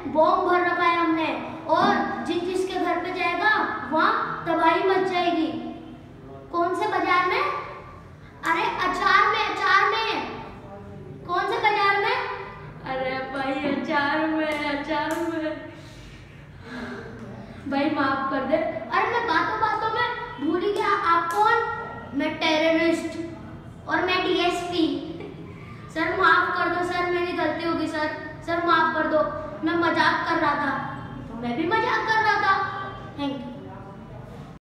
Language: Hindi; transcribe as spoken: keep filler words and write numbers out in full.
बॉम्ब भर रखा है हमने, और जिस जिसके घर पे जाएगा वहाँ तबाही मच जाएगी। कौन से बाजार में? अरे अचार में, अचार में। कौन से बाजार में? अरे भाई अचार में, अचार में। भाई माफ कर दे। अरे मैं बातों बातों में भूल ही गया। आप कौन? मैं टेररिस्ट और मैं डीएसपी। सर माफ कर दो सर, मेरी गलती होगी सर। सर माफ कर दो, मैं मजाक कर रहा था। तो मैं भी मजाक कर रहा था। Thank you.